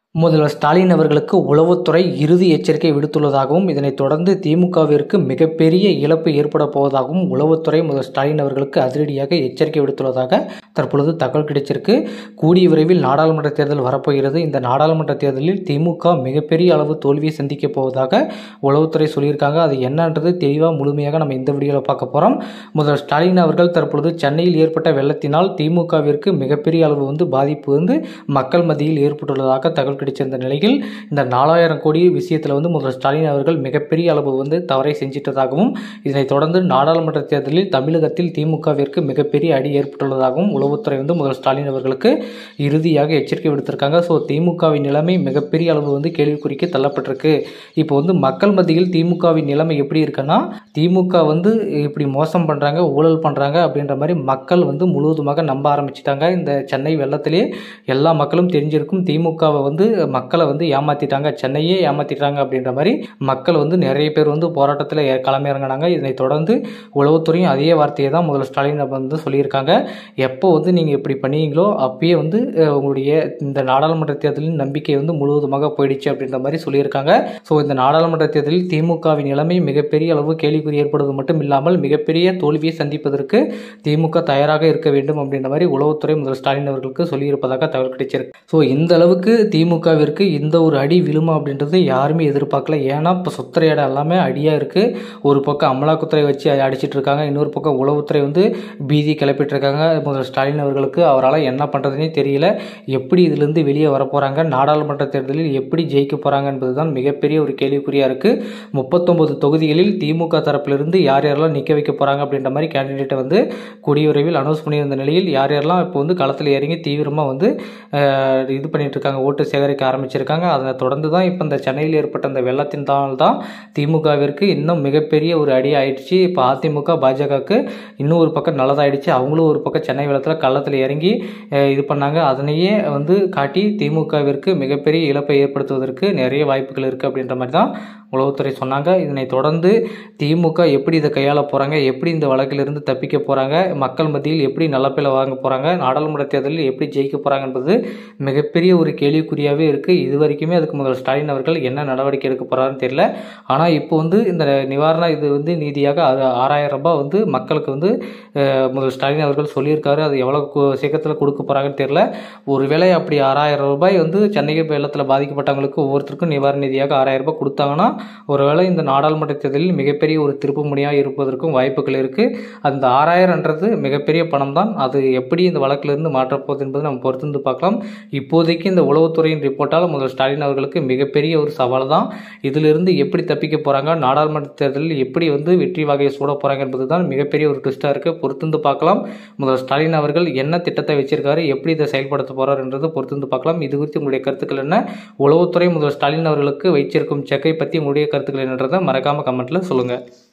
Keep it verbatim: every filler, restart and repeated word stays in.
முதல்வர் ஸ்டாலின் அவர்களுக்கு உளவுத்துறை இறுதி எச்சரிக்கை விடுத்துள்ளதாகவும் இதனைத் தொடர்ந்து திமுகவிற்கு மிகப்பெரிய இழப்பு ஏற்பட போவதாகவும் உளவுத்துறை முதல்வர் ஸ்டாலின் அவர்களுக்கு அதிரடியாக எச்சரிக்கை விடுத்துள்ளதாக தற்பொழுது தகவல் கிடைச்சிருக்கு. கூடிய விரைவில் நாடாளுமன்ற தேர்தல் வரப்போகிறது. இந்த நாடாளுமன்ற தேர்தலில் திமுக மிகப்பெரிய அளவு தோல்வியை சந்திக்க போவதாக உளவுத்துறை சொல்லியிருக்காங்க. அது என்னன்றது தெளிவாக முழுமையாக நம்ம இந்த வீடியோவில் பார்க்க போகிறோம். முதல்வர் ஸ்டாலின் அவர்கள் தற்பொழுது சென்னையில் ஏற்பட்ட வெள்ளத்தினால் திமுகவிற்கு மிகப்பெரிய அளவு வந்து பாதிப்பு வந்து மக்கள் மத்தியில் ஏற்பட்டுள்ளதாக தகவல் கிடைச்சிருந்த நிலையில் இந்த நாலாயிரம் கோடி விஷயத்தில் வந்து முதல்வர் ஸ்டாலின் அவர்கள் மிகப்பெரிய அளவு வந்து தவறை செஞ்சிட்டதாகவும் இதனைத் தொடர்ந்து நாடாளுமன்ற தேர்தலில் தமிழகத்தில் திமுகவிற்கு மிகப்பெரிய அடி ஏற்பட்டுள்ளதாகவும் உளவுத்துறை வந்து முதல்வர் ஸ்டாலின் அவர்களுக்கு இறுதியாக எச்சரிக்கை விடுத்திருக்காங்க. ஸோ திமுகவின் நிலைமை மிகப்பெரிய அளவு வந்து கேள்விக்குறிக்கு தள்ளப்பட்டிருக்கு. இப்போ வந்து மக்கள் மத்தியில் திமுகவின் நிலைமை எப்படி இருக்குன்னா, திமுக வந்து இப்படி மோசம் பண்ணுறாங்க, ஊழல் பண்ணுறாங்க அப்படின்ற மாதிரி மக்கள் வந்து முழுவதுமாக நம்ப ஆரம்பிச்சிட்டாங்க. இந்த சென்னை வெள்ளத்திலே எல்லா மக்களும் தெரிஞ்சிருக்கும் திமுகவை வந்து மக்களை வந்து ஏமாத்திட்டாங்க, சென்னையே ஏமாத்திட்டாங்க அப்படின்ற மாதிரி மக்கள் வந்து நிறைய பேர் வந்து போராட்டத்தில் களமிறங்கினாங்க. இதனைத் தொடர்ந்து உளவுத்துறையும் அதே வார்த்தையை தான் முதல்வர் ஸ்டாலின் வந்து சொல்லியிருக்காங்க. எப்போ வந்து நீங்கள் இப்படி பண்ணீங்களோ அப்பயே வந்து உங்களுடைய இந்த நாடாளுமன்ற தேர்தலின் நம்பிக்கை வந்து முழுவதுமாக போயிடுச்சு அப்படின்ற மாதிரி சொல்லியிருக்காங்க. ஸோ இந்த நாடாளுமன்ற தேர்தலில் திமுகவின் நிலைமை மிகப்பெரிய அளவு கேள்விக்குறி ஏற்படுவது மட்டும் இல்லாமல் மிகப்பெரிய தோல்வியை சந்திப்பதற்கு திமுக தயாராக இருக்க வேண்டும் அப்படின்ற மாதிரி உளவுத்துறை முதல்வர் ஸ்டாலின் அவர்களுக்கு சொல்லியிருப்பதாக தகவல் கிடைச்சிருக்கு. ஸோ இந்த அளவுக்கு திமுகவிற்கு இந்த ஒரு அடி விழுமா அப்படின்றது யாருமே எதிர்பார்க்கல. ஏன்னா இப்போ சுத்திரையிட எல்லாமே அடியாக இருக்குது. ஒரு பக்கம் அமலாக்கத்துறை வச்சு அடிச்சிட்டு இருக்காங்க, இன்னொரு பக்கம் உளவுத்துறை வந்து பீதி கிளப்பிட்டு இருக்காங்க. முதல்வர் ஸ்டாலின் அவர்களுக்கு அவரால் என்ன பண்ணுறதுனே தெரியல. எப்படி இதிலிருந்து வெளியே வரப்போகிறாங்க, நாடாளுமன்ற தேர்தலில் எப்படி ஜெயிக்க போகிறாங்க என்பது தான் மிகப்பெரிய ஒரு கேள்விக்குறியாக இருக்குது. முப்பத்தொம்பது தொகுதிகளில் திமுக தரப்பிலிருந்து யார் யாரெல்லாம் நிற்க வைக்க போகிறாங்க அப்படின்ற மாதிரி கேண்டிடேட்டை வந்து கூடிய விரைவில் அனௌன்ஸ் பண்ணியிருந்த நிலையில் யார் யாரெல்லாம் இப்போ வந்து களத்தில் இறங்கி தீவிரமாக வந்து இது பண்ணிட்டு இருக்காங்க, ஓட்டு சேகரிக்க ஆரம்பிச்சிருக்காங்க. அதை தொடர்ந்து தான் இப்போ இந்த சென்னையில் ஏற்பட்ட அந்த வெள்ளத்தினால் தான் திமுகவிற்கு இன்னும் மிகப்பெரிய ஒரு அடி ஆயிடுச்சு. இப்போ அதிமுக பாஜகவுக்கு இன்னும் ஒரு பக்கம் நல்லதாயிடுச்சு. அவங்களும் ஒரு பக்கம் சென்னை வெள்ளத்தில் கள்ளத்தில் இறங்கி இது பண்ணாங்க. அதனையே வந்து காட்டி திமுகவிற்கு மிகப்பெரிய இழப்பை ஏற்படுத்துவதற்கு நிறைய வாய்ப்புகள் இருக்குது அப்படின்ற மாதிரி தான் உளவுத்துறை சொன்னாங்க. இதனை தொடர்ந்து திமுக எப்படி இதை கையாள போகிறாங்க, எப்படி இந்த வழக்கிலிருந்து தப்பிக்க போகிறாங்க, மக்கள் மத்தியில் எப்படி நல்ல பேரை வாங்க போகிறாங்க, நாடாளுமன்ற தேர்தலில் எப்படி ஜெயிக்க போகிறாங்க என்பது மிகப்பெரிய ஒரு கேள்விக்குறியாகவே இருக்குது. இது வரைக்குமே அதுக்கு முதல்வர் ஸ்டாலின் அவர்கள் என்ன நடவடிக்கை எடுக்க போகிறாருன்னு தெரியல. ஆனால் இப்போ வந்து இந்த நிவாரண இது வந்து நீதியாக ஆறாயிரம் ரூபாய் வந்து மக்களுக்கு வந்து முதல்வர் ஸ்டாலின் அவர்கள் சொல்லியிருக்காரு. அது எவ்வளோ சீக்கிரத்தில் கொடுக்க போகிறாங்கன்னு தெரியல. ஒருவேளை அப்படி ஆறாயிரம் ரூபாய் வந்து சென்னை வெள்ளத்தில் பாதிக்கப்பட்டவங்களுக்கு ஒவ்வொருத்தருக்கும் நிவாரண நிதியாக ஆறாயிரம் ரூபாய் கொடுத்தாங்கன்னா ஒருவேளை இந்த நாடாளுமன்ற தேர்தலில் மிகப்பெரிய ஒரு திருப்பு முனையாக இருப்பதற்கும் வாய்ப்புகள் இருக்குது. அந்த ஆறாயிரம்ன்றது மிகப்பெரிய பணம் தான். அது எப்படி இந்த வழக்கிலிருந்து மாற்றப்போகுது என்பது நம்ம பொறுத்திருந்து பார்க்கலாம். இப்போதைக்கு இந்த உளவுத்துறையின் ரிப்போர்ட்டால் முதல்வர் ஸ்டாலின் அவர்களுக்கு மிகப்பெரிய ஒரு சவால் தான். இதிலிருந்து எப்படி தப்பிக்க போகிறாங்க, நாடாளுமன்ற தேர்தலில் எப்படி வந்து வெற்றி வகையை சூட போகிறாங்க என்பது தான் மிகப்பெரிய ஒரு ட்விஸ்டாக இருக்குது. பொறுத்திருந்து பார்க்கலாம். முதல்வர் ஸ்டாலின் அவர்கள் என்ன திட்டத்தை வச்சிருக்காரு, எப்படி இதை செயல்படுத்த போகிறார் என்றது பொறுத்திருந்து பார்க்கலாம். இது குறித்து உங்களுடைய கருத்துக்கள் என்ன, உளவுத்துறை முதல்வர் ஸ்டாலின் அவர்களுக்கு வைச்சிருக்கும் செக்கை பற்றி உங்களுடைய கருத்துக்கள் என்னன்றதை மறக்காமல் கமெண்ட்டில் சொல்லுங்கள்.